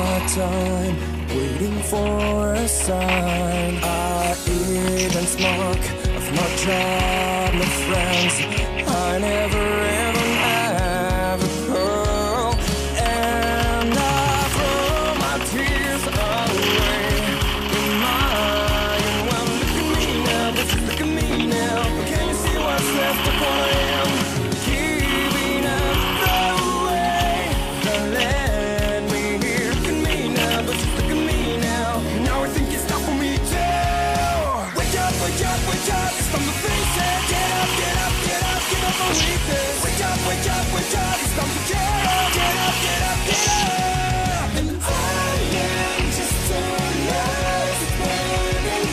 my time, waiting for a sign. I even smoke of my job, no friends. I never even have a pearl, and I throw my tears away. Remind, well, look at me now, bitch, look at me now. Can you see what's left of what I am? Keeping up the way that led me here. Look at me now, bitch, look at me now. Now I think it's time for me to wake up, wake up, wake up. It's time to face it. Get up, get up, get up, get up and weakness. Wake up, wake up, wake up. It's time to get up, get up, get up, get up. And I am just a lazy baby.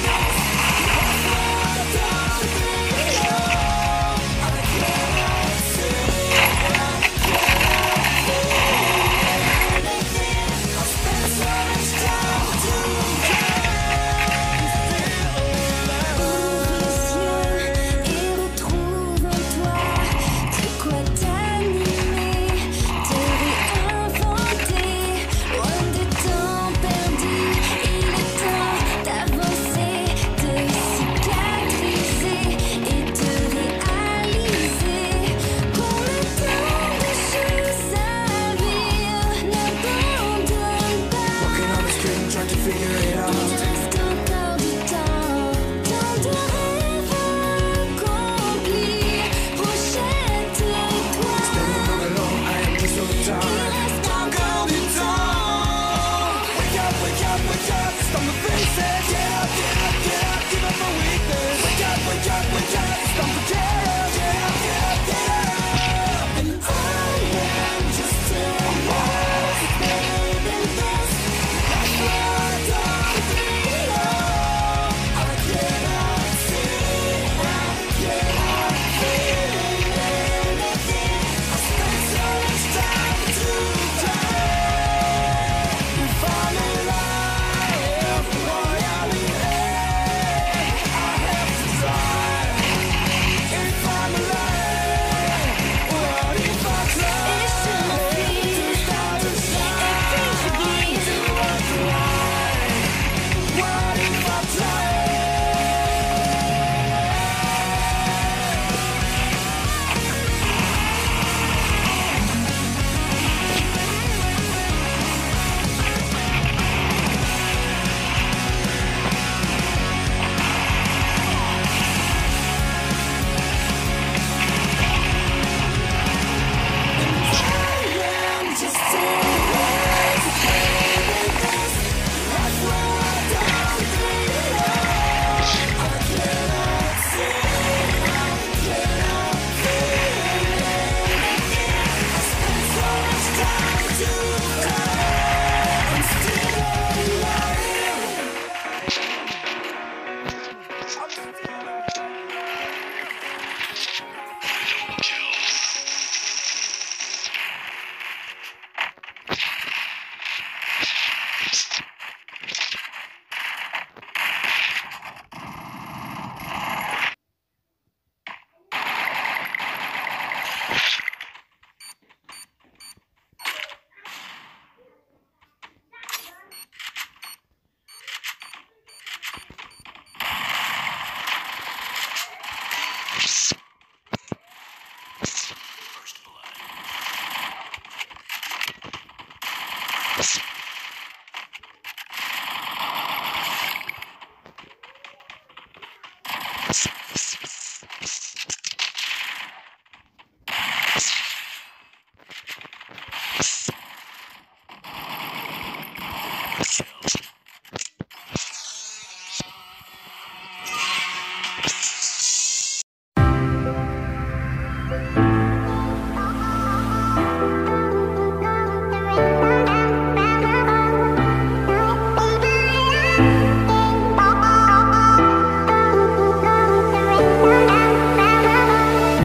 Chills.